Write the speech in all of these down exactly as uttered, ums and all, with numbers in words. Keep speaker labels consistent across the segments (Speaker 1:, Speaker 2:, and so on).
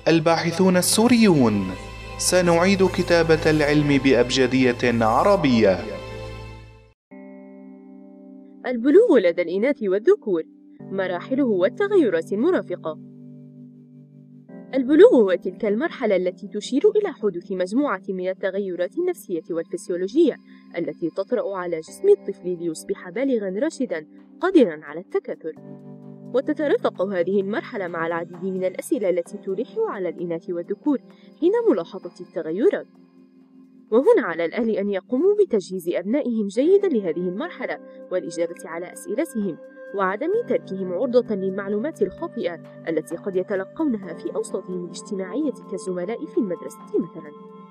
Speaker 1: الباحثون السوريون، سنعيد كتابة العلم بأبجدية عربية.
Speaker 2: البلوغ لدى الإناث والذكور، مراحله والتغيرات المرافقة. البلوغ هو تلك المرحلة التي تشير إلى حدوث مجموعة من التغيرات النفسية والفسيولوجية التي تطرأ على جسم الطفل ليصبح بالغاً راشداً قادراً على التكاثر. وتترافق هذه المرحلة مع العديد من الأسئلة التي تلح على الإناث والذكور حين ملاحظة التغيرات. وهنا على الأهل أن يقوموا بتجهيز أبنائهم جيداً لهذه المرحلة والإجابة على أسئلتهم، وعدم تركهم عرضة للمعلومات الخاطئة التي قد يتلقونها في أوساطهم الاجتماعية كالزملاء في المدرسة مثلاً.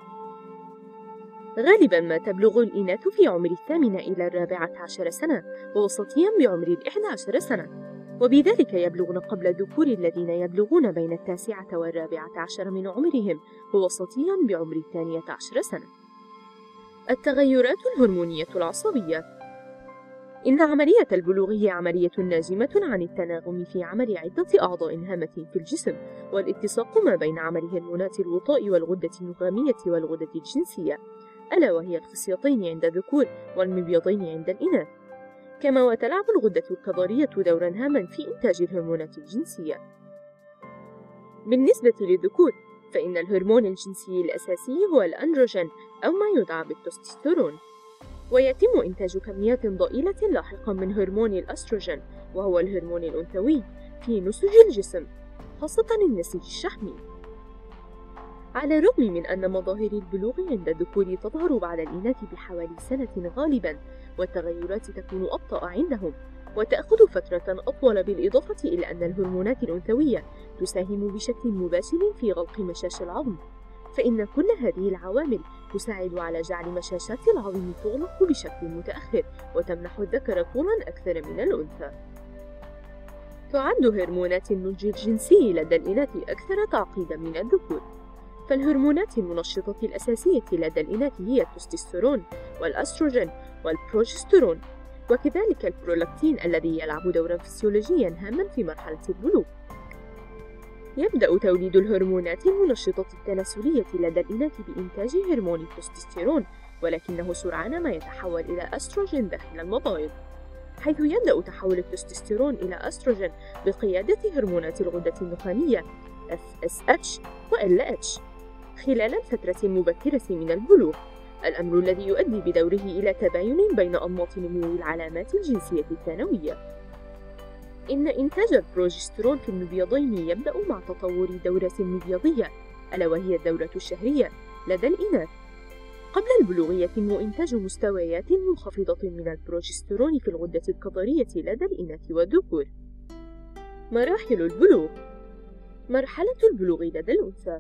Speaker 2: غالباً ما تبلغ الإناث في عمر الثامنة إلى الرابعة عشر سنة، ووسطياً بعمر الإحدى عشر سنة، وبذلك يبلغن قبل الذكور الذين يبلغون بين التاسعة والرابعة عشر من عمرهم، ووسطياً بعمر الثانية عشر سنة. التغيرات الهرمونية العصبية. إن عملية البلوغ هي عملية ناجمة عن التناغم في عمل عدة أعضاء هامة في الجسم، والاتساق ما بين عمل هرمونات الوطاء والغدة النخامية والغدة الجنسية، ألا وهي الخصيتين عند الذكور والمبيضين عند الإناث. كما وتلعب الغدة الكظرية دورا هاما في إنتاج الهرمونات الجنسية. بالنسبة للذكور فإن الهرمون الجنسي الأساسي هو الأندروجين أو ما يدعى بالتستوستيرون، ويتم إنتاج كميات ضئيلة لاحقا من هرمون الأستروجين وهو الهرمون الأنثوي في نسج الجسم، خاصة النسيج الشحمي. على الرغم من أن مظاهر البلوغ عند الذكور تظهر بعد الإناث بحوالي سنة غالبا، والتغيرات تكون أبطأ عندهم وتأخذ فترة أطول، بالإضافة إلى أن الهرمونات الأنثوية تساهم بشكل مباشر في غلق مشاش العظم، فإن كل هذه العوامل تساعد على جعل مشاشات العظم تغلق بشكل متأخر وتمنح الذكر طولا أكثر من الأنثى. تعد هرمونات النضج الجنسي لدى الإناث أكثر تعقيدا من الذكور، فالهرمونات المنشطة الأساسية لدى الإناث هي التستوستيرون والأستروجين والبروجسترون، وكذلك البرولاكتين الذي يلعب دورا فسيولوجيا هاما في مرحلة البلوغ. يبدأ توليد الهرمونات المنشطة التناسلية لدى الإناث بإنتاج هرمون التستوستيرون، ولكنه سرعان ما يتحول إلى أستروجين داخل المبايض، حيث يبدأ تحول التستوستيرون إلى أستروجين بقيادة هرمونات الغدة النخامية إف إس إتش و إل إتش خلال الفترة المبكرة من البلوغ، الأمر الذي يؤدي بدوره إلى تباين بين أنماط نمو العلامات الجنسية الثانوية. إن إنتاج البروجسترون في المبيضين يبدأ مع تطور دورة مبيضية، ألا وهي الدورة الشهرية لدى الإناث. قبل البلوغ يتم إنتاج مستويات منخفضة من البروجسترون في الغدة الكظرية لدى الإناث والذكور. مراحل البلوغ. مرحلة البلوغ لدى الأنثى.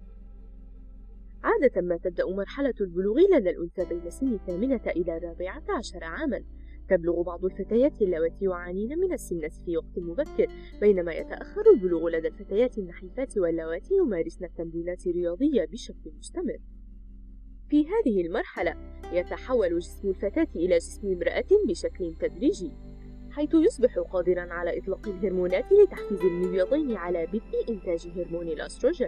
Speaker 2: عادة ما تبدأ مرحلة البلوغ لدى الأنثى بين سن الثامنة إلى الرابعة عشر عاماً. تبلغ بعض الفتيات اللواتي يعانين من السمنة في وقت مبكر، بينما يتأخر البلوغ لدى الفتيات النحيفات واللواتي يمارسن التمرينات الرياضية بشكل مستمر. في هذه المرحلة يتحول جسم الفتاة إلى جسم امرأة بشكل تدريجي، حيث يصبح قادراً على إطلاق الهرمونات لتحفيز المبيضين على بدء إنتاج هرمون الأستروجين.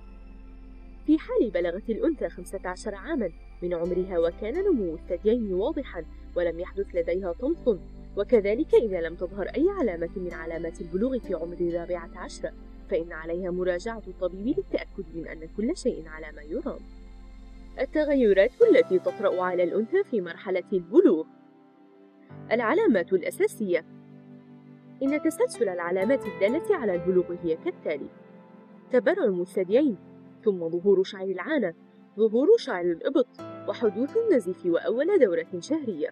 Speaker 2: في حال بلغت الأنثى خمسة عشر عاماً من عمرها وكان نمو الثديين واضحاً ولم يحدث لديها طمث، وكذلك إذا لم تظهر أي علامة من علامات البلوغ في عمر الرابعة عشرة، فإن عليها مراجعة الطبيب للتأكد من أن كل شيء على ما يرام. التغيرات التي تطرأ على الأنثى في مرحلة البلوغ. العلامات الأساسية. إن تسلسل العلامات الدالة على البلوغ هي كالتالي: تبرم الثديين، ثم ظهور شعر العانة، ظهور شعر الإبط، وحدوث النزيف وأول دورة شهرية.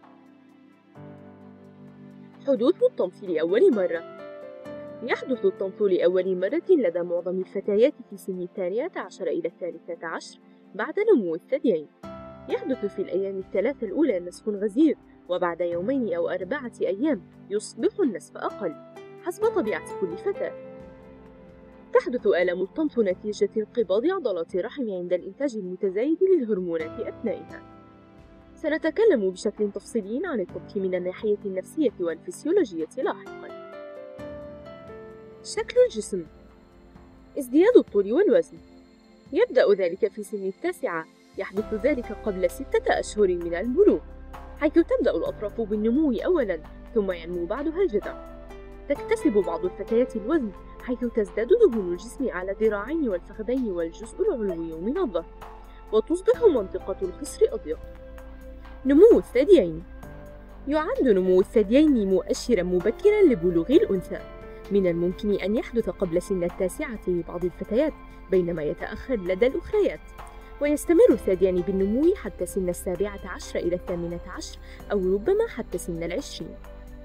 Speaker 2: حدوث الطمث لأول مرة. يحدث الطمث لأول مرة لدى معظم الفتيات في سن الثانية عشر إلى الثالثة عشر بعد نمو الثديين. يحدث في الأيام الثلاثة الأولى نزف غزير، وبعد يومين أو أربعة أيام يصبح النزف أقل حسب طبيعة كل فتاة. تحدث آلام الطمث نتيجة انقباض عضلات الرحم عند الإنتاج المتزايد للهرمونات أثنائها. سنتكلم بشكل تفصيلي عن الطمث من الناحية النفسية والفسيولوجية لاحقاً. شكل الجسم. ازدياد الطول والوزن. يبدأ ذلك في سن التاسعة، يحدث ذلك قبل ستة أشهر من البلوغ، حيث تبدأ الأطراف بالنمو أولاً ثم ينمو بعدها الجذع. تكتسب بعض الفتيات الوزن، حيث تزداد دهون الجسم على الذراعين والفخذين والجزء العلوي من الظهر، وتصبح منطقة الخصر أضيق. نمو الثديين. يعد نمو الثديين مؤشراً مبكراً لبلوغ الأنثى. من الممكن أن يحدث قبل سن التاسعة لبعض الفتيات، بينما يتأخر لدى الأخريات. ويستمر الثديان بالنمو حتى سن السابعة عشر إلى الثامنة عشر، أو ربما حتى سن العشرين.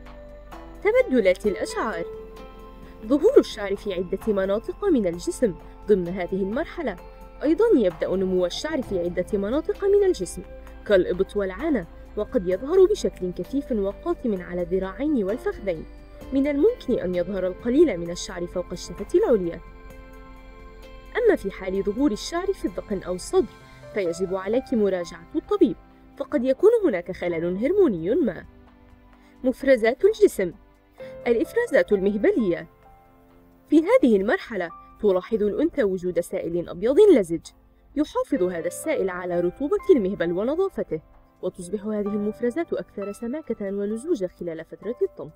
Speaker 2: تبدلات الأشعار. ظهور الشعر في عدة مناطق من الجسم ضمن هذه المرحلة. أيضاً يبدأ نمو الشعر في عدة مناطق من الجسم كالإبط والعانة، وقد يظهر بشكل كثيف وقاتم على الذراعين والفخذين. من الممكن أن يظهر القليل من الشعر فوق الشفة العليا. أما في حال ظهور الشعر في الذقن أو الصدر، فيجب عليك مراجعة الطبيب، فقد يكون هناك خلل هرموني ما. مفرزات الجسم. الإفرازات المهبلية. في هذه المرحلة تلاحظ الأنثى وجود سائل أبيض لزج، يحافظ هذا السائل على رطوبة المهبل ونظافته، وتصبح هذه المفرزات أكثر سماكة ولزوجا خلال فترة الطمث.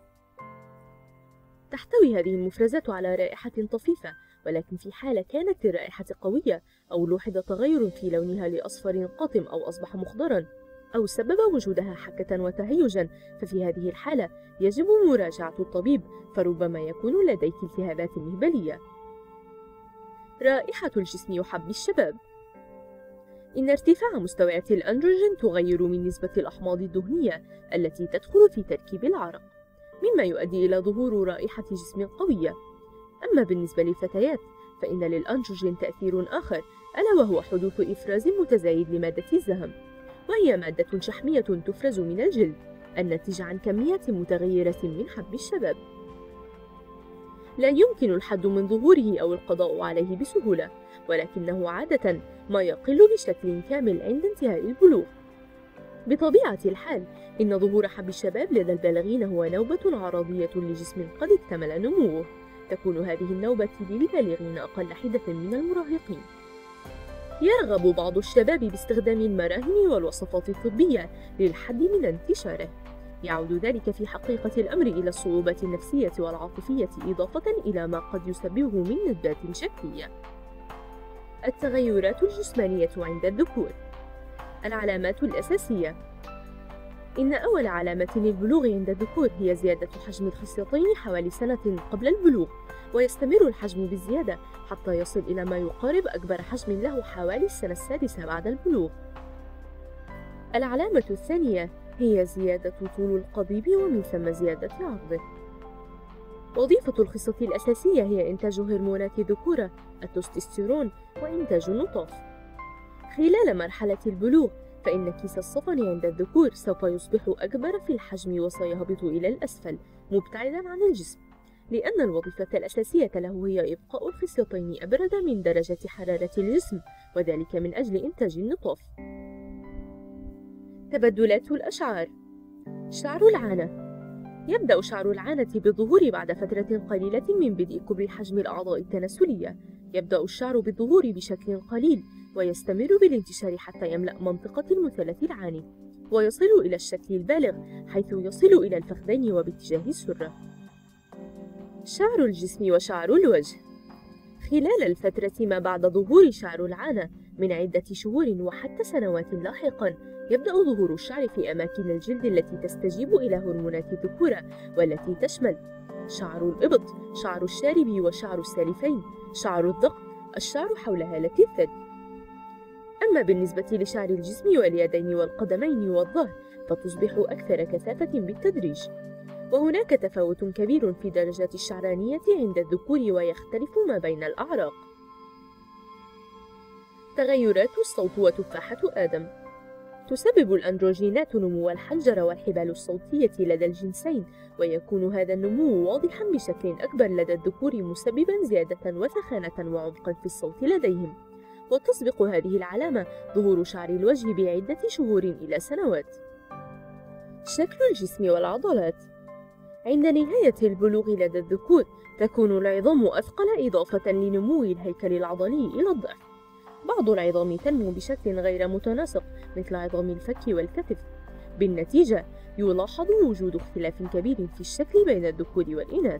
Speaker 2: تحتوي هذه المفرزات على رائحة طفيفة، ولكن في حالة كانت الرائحة قوية أو لوحظ تغير في لونها لأصفر قاتم أو أصبح مخضرا، أو سبب وجودها حكة وتهيجا، ففي هذه الحالة يجب مراجعة الطبيب، فربما يكون لديك التهابات مهبلية. رائحة الجسم وحب الشباب. إن ارتفاع مستويات الأندروجين تغير من نسبة الأحماض الدهنية التي تدخل في تركيب العرق، مما يؤدي إلى ظهور رائحة جسم قوية. أما بالنسبة للفتيات، فإن للأندروجين تأثير آخر، ألا وهو حدوث إفراز متزايد لمادة الزهم، وهي مادة شحمية تفرز من الجلد، الناتجة عن كميات متغيرة من حب الشباب. لا يمكن الحد من ظهوره أو القضاء عليه بسهولة، ولكنه عادة ما يقل بشكل كامل عند انتهاء البلوغ. بطبيعة الحال، إن ظهور حب الشباب لدى البالغين هو نوبة عرضية لجسم قد اكتمل نموه. تكون هذه النوبة للبالغين أقل حدة من المراهقين. يرغب بعض الشباب باستخدام المراهم والوصفات الطبية للحد من انتشاره. يعود ذلك في حقيقة الأمر إلى الصعوبات النفسية والعاطفية، إضافة إلى ما قد يسببه من ندبات شكلية. التغيرات الجسمانية عند الذكور. العلامات الأساسية. إن أول علامة للبلوغ عند الذكور هي زيادة حجم الخصيتين حوالي سنة قبل البلوغ، ويستمر الحجم بالزيادة حتى يصل إلى ما يقارب أكبر حجم له حوالي السنة السادسة بعد البلوغ. العلامة الثانية هي زيادة طول القضيب ومن ثم زيادة عرضه. وظيفة الخصة الأساسية هي إنتاج هرمونات الذكورة التستوستيرون وإنتاج النطاف. خلال مرحلة البلوغ، فإن كيس الصفن عند الذكور سوف يصبح أكبر في الحجم وسيهبط إلى الأسفل مبتعداً عن الجسم، لأن الوظيفة الأساسية له هي إبقاء الخصيتين أبرد من درجة حرارة الجسم، وذلك من أجل إنتاج النطاف. تبدلات الأشعار. شعر العانة. يبدأ شعر العانة بالظهور بعد فترة قليلة من بدء كبر حجم الأعضاء التناسلية. يبدأ الشعر بالظهور بشكل قليل، ويستمر بالانتشار حتى يملأ منطقة المثلث العاني، ويصل إلى الشكل البالغ حيث يصل إلى الفخذين وباتجاه السرة. شعر الجسم وشعر الوجه. خلال الفترة ما بعد ظهور شعر العانة من عدة شهور وحتى سنوات لاحقاً، يبدأ ظهور الشعر في أماكن الجلد التي تستجيب إلى هرمونات الذكورة، والتي تشمل شعر الإبط، شعر الشارب وشعر السالفين، شعر الذقن، الشعر حول هالة الثدي. أما بالنسبة لشعر الجسم واليدين والقدمين والظهر، فتصبح أكثر كثافة بالتدريج، وهناك تفاوت كبير في درجات الشعرانية عند الذكور، ويختلف ما بين الأعراق. تغيرات الصوت وتفاحة آدم. تسبب الأندروجينات نمو الحنجرة والحبال الصوتية لدى الجنسين، ويكون هذا النمو واضحا بشكل أكبر لدى الذكور، مسببا زيادة وثخانة وعمقا في الصوت لديهم. وتسبق هذه العلامة ظهور شعر الوجه بعدة شهور إلى سنوات. شكل الجسم والعضلات. عند نهاية البلوغ لدى الذكور، تكون العظام أثقل إضافة لنمو الهيكل العضلي إلى الضعف، بعض العظام تنمو بشكل غير متناسق مثل عظام الفك والكتف. بالنتيجة يلاحظ وجود اختلاف كبير في الشكل بين الذكور والإناث.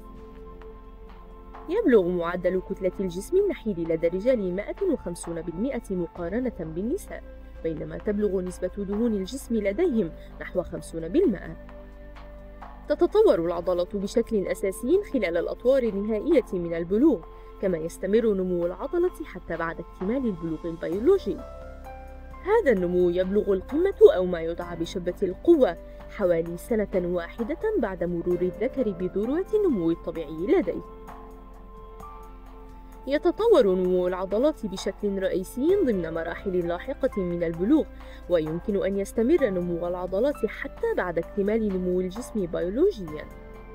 Speaker 2: يبلغ معدل كتلة الجسم النحيل لدى الرجال مئة وخمسين بالمئة مقارنة بالنساء، بينما تبلغ نسبة دهون الجسم لديهم نحو خمسين بالمئة. تتطور العضلة بشكل أساسي خلال الأطوار النهائية من البلوغ، كما يستمر نمو العضلة حتى بعد اكتمال البلوغ البيولوجي. هذا النمو يبلغ القمة أو ما يدعى بشبة القوة حوالي سنة واحدة بعد مرور الذكر بذروة النمو الطبيعي لديه. يتطور نمو العضلات بشكل رئيسي ضمن مراحل لاحقة من البلوغ، ويمكن أن يستمر نمو العضلات حتى بعد اكتمال نمو الجسم بيولوجياً.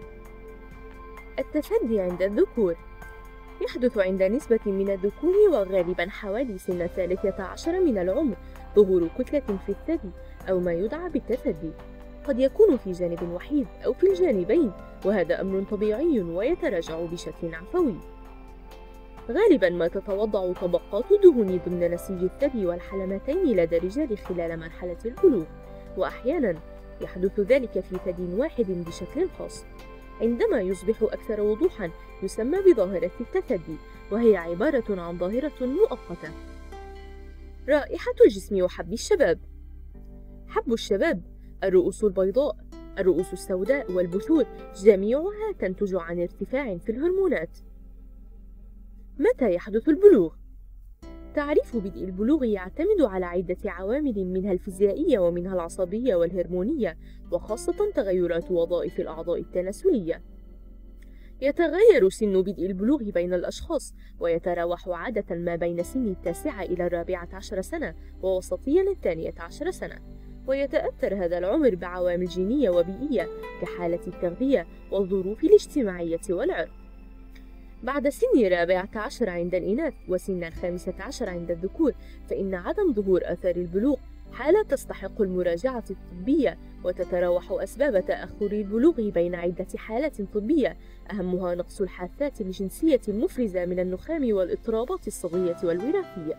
Speaker 2: التثدي عند الذكور يحدث عند نسبة من الذكور، وغالباً حوالي سن الثالثة عشر من العمر، ظهور كتلة في الثدي أو ما يدعى بالتثدي. قد يكون في جانب وحيد أو في الجانبين، وهذا أمر طبيعي ويتراجع بشكل عفوي. غالباً ما تتوضع طبقات دهون ضمن نسيج الثدي والحلمتين لدى الرجال خلال مرحلة البلوغ، وأحياناً يحدث ذلك في ثدي واحد بشكل خاص. عندما يصبح أكثر وضوحاً يسمى بظاهرة التثدي، وهي عبارة عن ظاهرة مؤقتة. رائحة الجسم وحب الشباب. حب الشباب، الرؤوس البيضاء، الرؤوس السوداء والبثور جميعها تنتج عن ارتفاع في الهرمونات. متى يحدث البلوغ؟ تعريف بدء البلوغ يعتمد على عدة عوامل، منها الفيزيائية ومنها العصبية والهرمونية، وخاصة تغيرات وظائف الأعضاء التناسلية. يتغير سن بدء البلوغ بين الأشخاص، ويتراوح عادة ما بين سن التاسعة إلى الرابعة عشر سنة، ووسطيا الثانية عشر سنة. ويتأثر هذا العمر بعوامل جينية وبيئية كحالة التغذية والظروف الاجتماعية والعرق. بعد سن الرابعة عشر عند الإناث وسن الخامسة عشر عند الذكور، فإن عدم ظهور آثار البلوغ حالة تستحق المراجعة الطبية، وتتراوح أسباب تأخر البلوغ بين عدة حالات طبية، أهمها نقص الحاثات الجنسية المفرزة من النخام والاضطرابات الصغية والوراثية.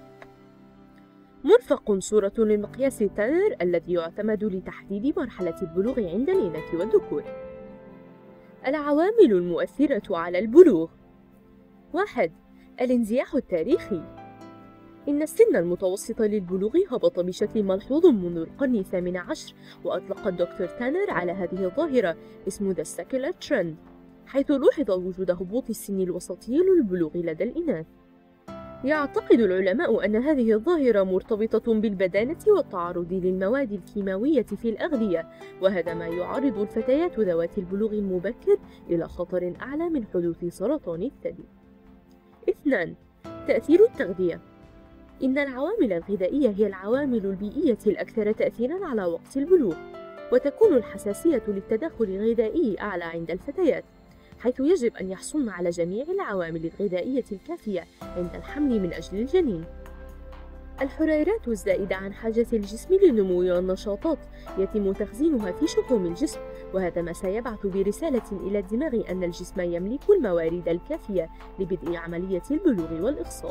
Speaker 2: مرفق صورة للمقياس تانر الذي يعتمد لتحديد مرحلة البلوغ عند الإناث والذكور. العوامل المؤثرة على البلوغ: واحد. الانزياح التاريخي. إن السن المتوسط للبلوغ هبط بشكل ملحوظ منذ القرن الثامن عشر، وأطلق الدكتور تانر على هذه الظاهرة اسم The Secular Trend، حيث لوحظ وجود هبوط السن الوسطي للبلوغ لدى الإناث. يعتقد العلماء أن هذه الظاهرة مرتبطة بالبدانة والتعرض للمواد الكيماوية في الأغذية، وهذا ما يعرض الفتيات ذوات البلوغ المبكر إلى خطر أعلى من حدوث سرطان الثدي. اثنان. تأثير التغذية. إن العوامل الغذائية هي العوامل البيئية الأكثر تأثيراً على وقت البلوغ، وتكون الحساسية للتداخل الغذائي أعلى عند الفتيات، حيث يجب أن يحصلن على جميع العوامل الغذائية الكافية عند الحمل من أجل الجنين. الحريرات الزائدة عن حاجة الجسم للنمو والنشاطات يتم تخزينها في شحوم الجسم، وهذا ما سيبعث برسالة إلى الدماغ أن الجسم يملك الموارد الكافية لبدء عملية البلوغ والإخصاب.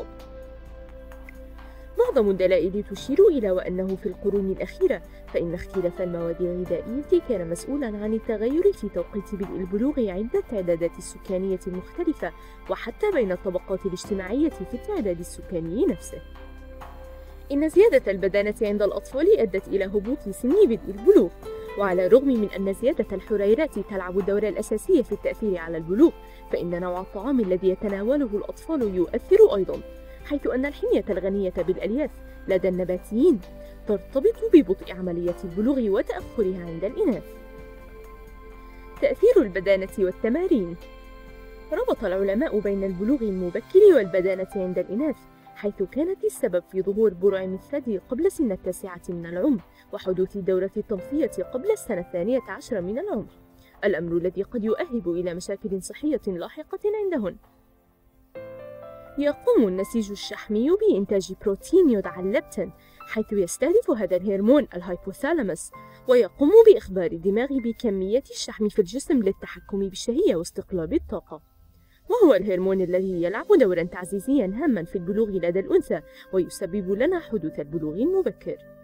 Speaker 2: معظم الدلائل تشير إلى وأنه في القرون الأخيرة فإن اختلاف المواد الغذائية كان مسؤولاً عن التغير في توقيت بدء البلوغ عند التعدادات السكانية المختلفة، وحتى بين الطبقات الاجتماعية في التعداد السكاني نفسه. إن زيادة البدانة عند الأطفال أدت إلى هبوط سن بدء البلوغ، وعلى الرغم من أن زيادة الحريرات تلعب الدور الأساسي في التأثير على البلوغ، فإن نوع الطعام الذي يتناوله الأطفال يؤثر أيضاً، حيث أن الحمية الغنية بالألياف لدى النباتيين ترتبط ببطء عملية البلوغ وتأخرها عند الإناث. تأثير البدانة والتمارين. ربط العلماء بين البلوغ المبكر والبدانة عند الإناث، حيث كانت السبب في ظهور برعم الثدي قبل سن التاسعة من العمر، وحدوث دورة التمثية قبل السنة الثانية عشر من العمر، الأمر الذي قد يؤهب إلى مشاكل صحية لاحقة عندهن. يقوم النسيج الشحمي بإنتاج بروتين يدعى اللبتين، حيث يستهدف هذا الهرمون الهايبوثالاموس، ويقوم بإخبار الدماغ بكمية الشحم في الجسم للتحكم بالشهية واستقلاب الطاقة. وهو الهرمون الذي يلعب دورا تعزيزيا هاما في البلوغ لدى الأنثى ويسبب لنا حدوث البلوغ المبكر.